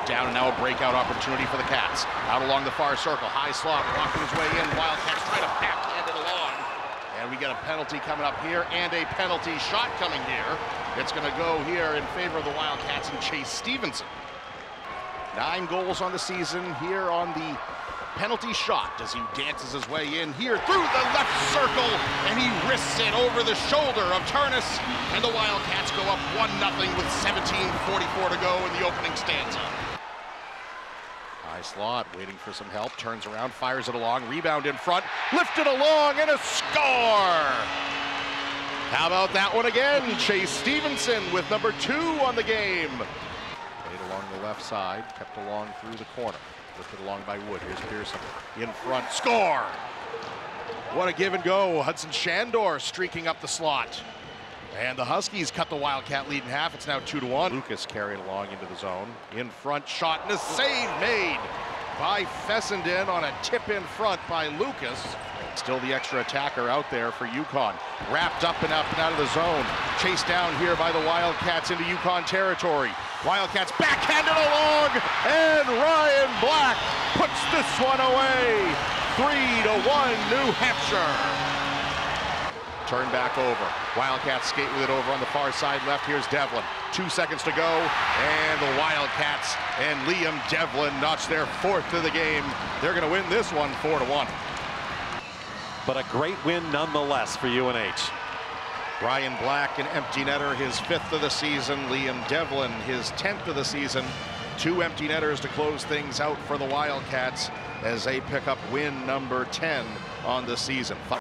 down, and now a breakout opportunity for the Cats. Out along the far circle, high slot, walking his way in. Wildcats try to backhand it along. And we get a penalty coming up here and a penalty shot coming here. It's going to go here in favor of the Wildcats and Chase Stevenson. 9 goals on the season here on the penalty shot as he dances his way in here through the left circle, and he wrists it over the shoulder of Turnus, and the Wildcats go up 1-0 with 17:44 to go in the opening stanza. High slot, waiting for some help, turns around, fires it along, rebound in front, lifted along, and a score! How about that one again? Chase Stevenson with number 2 on the game. Played along the left side, kept along through the corner. Lifted along by Wood. Here's Pearson in front. Score! What a give and go. Hudson Shandor streaking up the slot. And the Huskies cut the Wildcat lead in half. It's now 2-1. Lucas carried along into the zone. In front shot and a save made by Fessenden on a tip in front by Lucas. Still the extra attacker out there for UConn. Wrapped up and out of the zone. Chased down here by the Wildcats into UConn territory. Wildcats backhanded along, and Ryan Black puts this one away. 3-1 New Hampshire. Turn back over. Wildcats skate with it over on the far side left. Here's Devlin. 2 seconds to go, and the Wildcats and Liam Devlin notch their 4th of the game. They're going to win this one 4-1. But a great win nonetheless for UNH. Ryan Black, an empty netter, his 5th of the season. Liam Devlin, his 10th of the season. 2 empty netters to close things out for the Wildcats as they pick up win number 10 on the season.